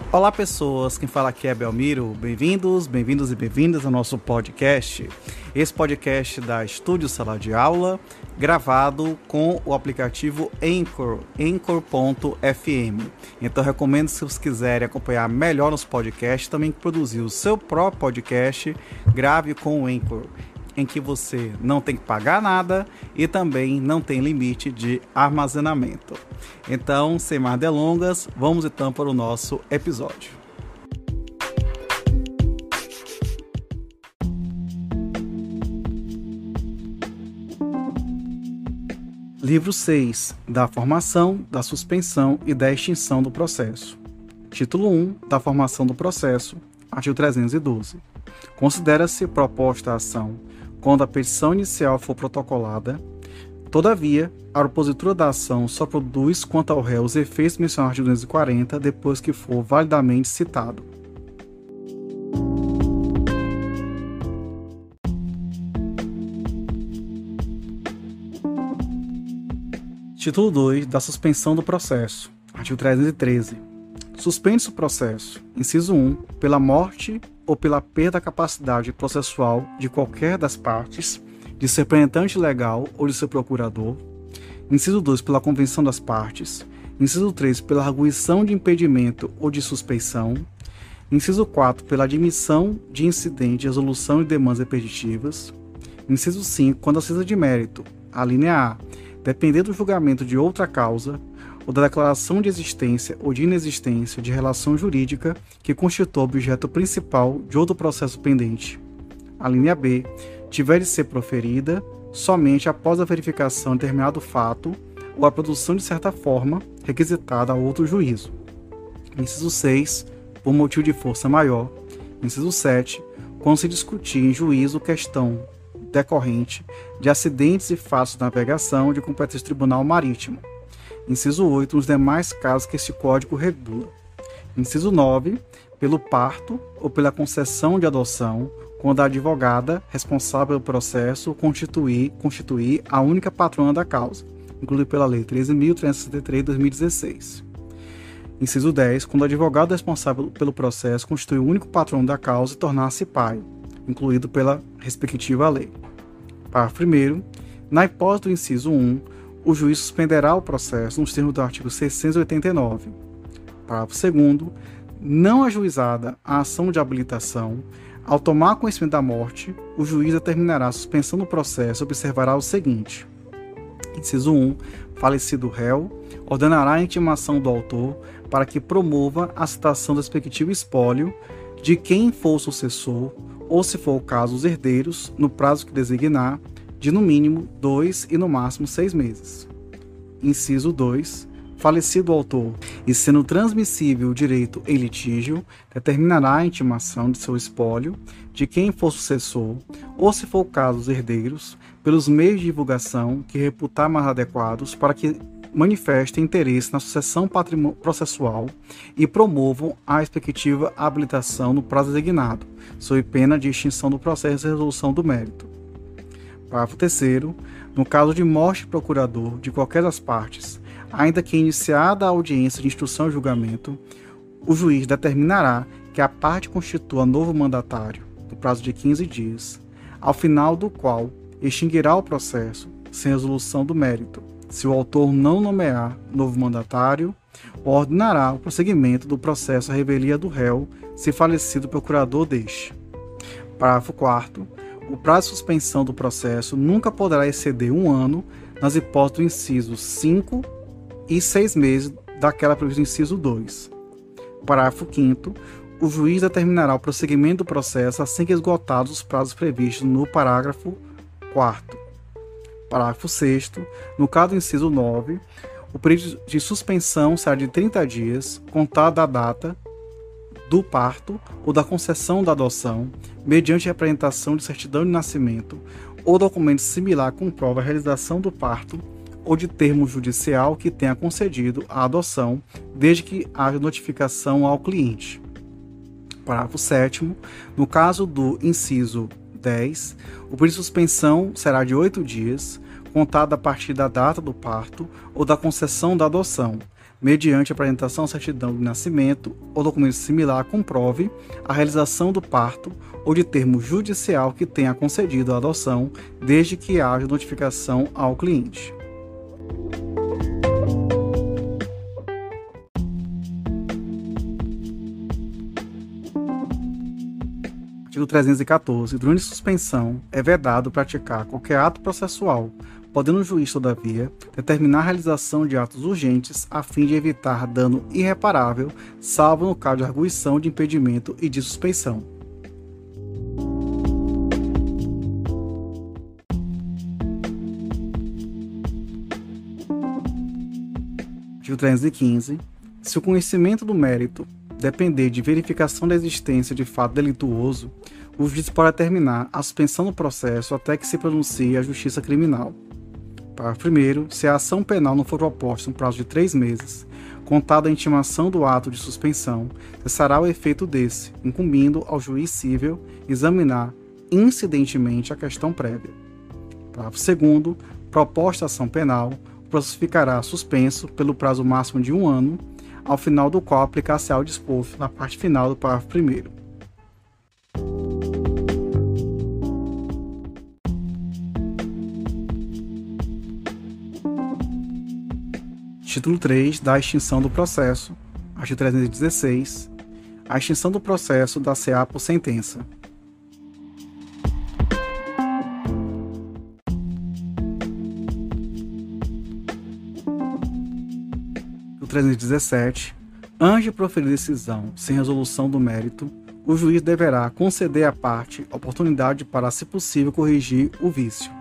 Olá pessoas, quem fala aqui é Belmiro, bem-vindos e bem-vindas ao nosso podcast. Esse podcast da Estúdio Sala de Aula, gravado com o aplicativo Anchor, Anchor.fm. Então recomendo, se vocês quiserem acompanhar melhor nos podcasts, também produzir o seu próprio podcast, grave com o Anchor, em que você não tem que pagar nada e também não tem limite de armazenamento. Então, sem mais delongas, vamos então para o nosso episódio. Livro 6, da formação, da suspensão e da extinção do processo. Título 1, da formação do processo, artigo 312. Considera-se proposta a ação quando a petição inicial for protocolada. Todavia, a propositura da ação só produz quanto ao réu os efeitos mencionados no artigo 240 depois que for validamente citado. Título 2, da suspensão do processo, artigo 313. Suspende-se o processo, inciso 1, pela morte ou pela perda da capacidade processual de qualquer das partes, de seu representante legal ou de seu procurador. Inciso 2, pela convenção das partes. Inciso 3, pela arguição de impedimento ou de suspeição. Inciso 4, pela admissão de incidente, resolução de demandas repetitivas. Inciso 5, quando a cessa de mérito, a linha A, depender do julgamento de outra causa, ou da declaração de existência ou de inexistência de relação jurídica que constitua o objeto principal de outro processo pendente. A linha B, tiver de ser proferida somente após a verificação de determinado fato ou a produção de certa forma requisitada a outro juízo. Inciso 6, por motivo de força maior. Inciso 7, quando se discutir em juízo questão decorrente de acidentes e fatos de navegação de competência do Tribunal Marítimo. Inciso 8, nos demais casos que este Código regula. Inciso 9, pelo parto ou pela concessão de adoção, quando a advogada responsável pelo processo constituir a única patrona da causa, incluído pela Lei 13.363 de 2016. Inciso 10, quando o advogado responsável pelo processo constitui o único patrono da causa e tornar-se pai, incluído pela respectiva lei. Parágrafo 1º. Na hipótese do inciso 1, o juiz suspenderá o processo nos termos do artigo 689. Parágrafo 2º. Não ajuizada a ação de habilitação, ao tomar conhecimento da morte, o juiz determinará a suspensão do processo e observará o seguinte. Inciso 1. Falecido o réu, ordenará a intimação do autor para que promova a citação do respectivo espólio de quem for o sucessor, ou, se for o caso, os herdeiros, no prazo que designar, de no mínimo 2 e no máximo 6 meses. Inciso 2. Falecido o autor e sendo transmissível o direito em litígio, determinará a intimação de seu espólio, de quem for sucessor, ou, se for o caso, os herdeiros, pelos meios de divulgação que reputar mais adequados para que manifestem interesse na sucessão processual e promovam a respectiva habilitação no prazo designado, sob pena de extinção do processo e resolução do mérito. Parágrafo 3º. No caso de morte de procurador de qualquer das partes, ainda que iniciada a audiência de instrução e julgamento, o juiz determinará que a parte constitua novo mandatário, no prazo de 15 dias, ao final do qual extinguirá o processo, sem resolução do mérito, se o autor não nomear novo mandatário, ou ordenará o prosseguimento do processo à revelia do réu, se falecido o procurador deste. Parágrafo 4º. O prazo de suspensão do processo nunca poderá exceder 1 ano nas hipóteses do inciso 5 e 6 meses daquela prevista no inciso 2. Parágrafo 5º. O juiz determinará o prosseguimento do processo assim que esgotados os prazos previstos no parágrafo 4º. Parágrafo 6º. No caso do inciso 9, o período de suspensão será de 30 dias, contado da data do parto ou da concessão da adoção, mediante a apresentação de certidão de nascimento ou documento similar que comprova a realização do parto ou de termo judicial que tenha concedido a adoção, desde que haja notificação ao cliente. Parágrafo 7º. No caso do inciso 10, o período de suspensão será de 8 dias, contado a partir da data do parto ou da concessão da adoção, mediante apresentação de certidão de nascimento ou documento similar, comprove a realização do parto ou de termo judicial que tenha concedido a adoção, desde que haja notificação ao cliente. Artigo 314. Durante suspensão, é vedado praticar qualquer ato processual, podendo o juiz, todavia, determinar a realização de atos urgentes a fim de evitar dano irreparável, salvo no caso de arguição de impedimento e de suspeição. Artigo 315. Se o conhecimento do mérito depender de verificação da existência de fato delituoso, o juiz pode determinar a suspensão do processo até que se pronuncie a justiça criminal. Parágrafo 1º. Se a ação penal não for proposta no prazo de 3 meses, contada a intimação do ato de suspensão, cessará o efeito desse, incumbindo ao juiz cível examinar incidentemente a questão prévia. Parágrafo 2º. Proposta a ação penal, o processo ficará suspenso pelo prazo máximo de 1 ano, ao final do qual aplicar-se-á o disposto na parte final do parágrafo 1º. Título 3 da extinção do processo. Artigo 316. A extinção do processo dar-se-á por sentença. Artigo 317. Antes de proferir decisão sem resolução do mérito, o juiz deverá conceder à parte oportunidade para, se possível, corrigir o vício.